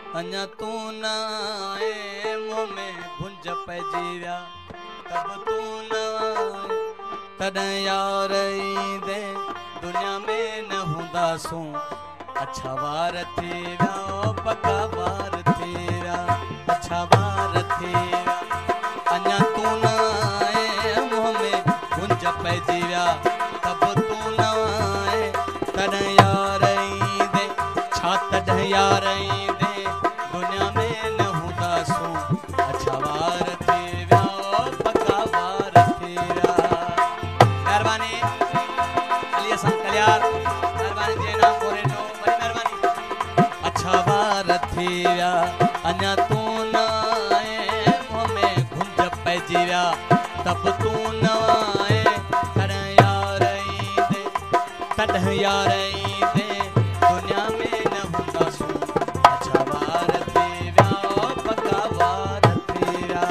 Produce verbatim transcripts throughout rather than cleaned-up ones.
अञा तू न आए मुँह में भुंज पइजी विया तब तू न आए तॾहिं यार ईंदे दुनिया में न हूंदासूं अच्छा वार थी विया ओ पका वार थी विया अच्छा वार थी विया अञा तू न आए मुँह में भुंज पइजी विया तब तू न आए तॾहिं यार ईंदे छा तॾहिं यार ईंदे दुनिया में न हूंदासूं अच्छा वार थी विया ओ पका वार थी विया। महिरबानी अली हसन कलियार महिरबानी जे नाम गोरेनो वरी महिरबानी अच्छा वार थी विया अञा तू न आए मुँह में घुंज पइजी विया तब तू न आए तॾहिं यार ईंदे तॾहिं यार ईंदे दुनिया में न हूंदासूं अच्छा वार थी विया ओ पका वार थी विया।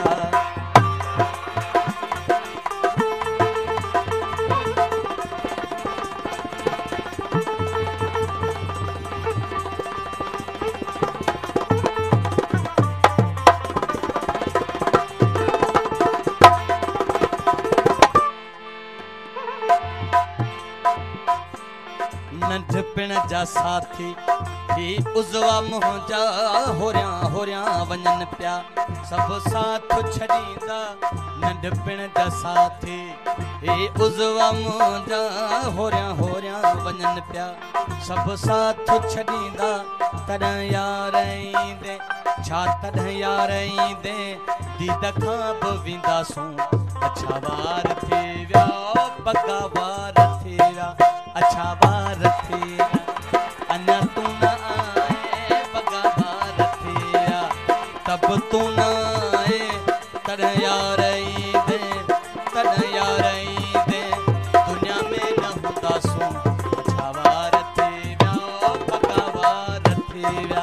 नंढपिण जा साथी ही उज़वा मुंहिंजा होरियां होरियां वञनि पिया सभु साथ छॾींदा नंढपिण जा साथी ही उज़वा मुंहिंजा होरियां होरियां वञनि पिया सभु साथ छॾींदा तॾहिं यार ईंदे छा तॾहिं यार ईंदे दीद खां बि वेंदासूं अच्छा वार थी विया पका वार थी विया अच्छा वार थी विया अञा तू न आए पका वार थी विया तब तू न आए तॾहिं यार ईंदे तॾहिं यार ईंदे दुनिया में न हूंदासूं अच्छा वार थी विया पका वार थी विया।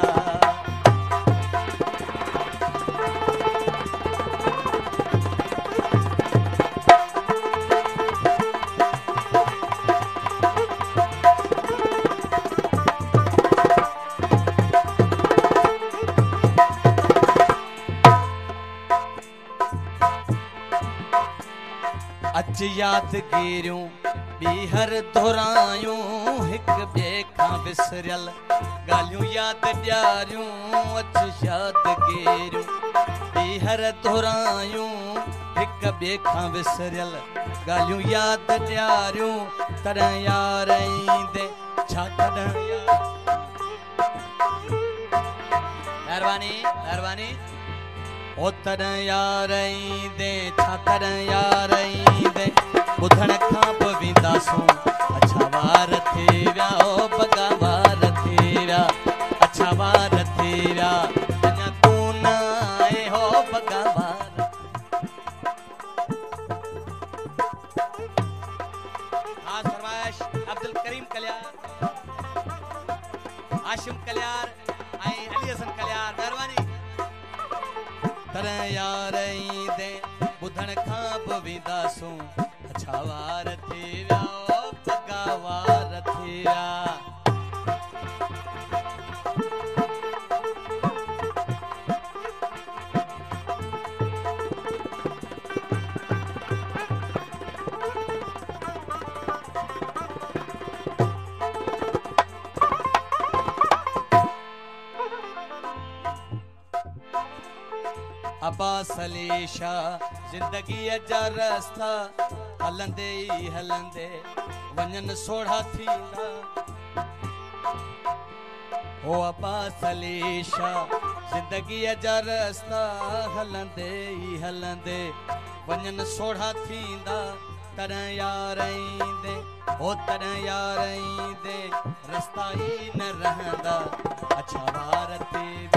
अच यादगिरियूं ॿीहर दोहरायूं हिक ॿिए खां विसरियल ॻाल्हियूं याद ॾियारियूं अच यादगिरियूं ॿीहर दोहरायूं हिक ॿिए खां विसरियल ॻाल्हियूं याद ॾियारियूं तॾहिं यार ईंदे छा तॾहिं यार महिरबानी महिरबानी ओ तॾहिं यार ईंदे छा तॾहिं यार ईंदे ॿुधण खां बि वेंदासूं अच्छा वार थी विया ओ पका वार थी विया अच्छा वार थी विया अञा तू न आए हो पका वार। हाँ फरमाइश अब्दुल करीम कलियार आशिम कलियार ऐं अली हसन कलियार महिरबानी तॾहिं यार ईंदे ॿुधण खां बि वेंदासूं अच्छा वार थी विया ओ पका वार थी विया। अब्बास अली शाह ज़िंदगीअ जा रस्ता हलंदे ई हलंदे वञनि सोढ़ा थींदा ओ अब्बास अली शाह ज़िंदगीअ जा रस्ता हलंदे ई हलंदे वञनि सोढ़ा थींदा तॾहिं यार ईंदे ओ तॾहिं यार ईंदे रस्ता ई न रहंदा अच्छा वार थी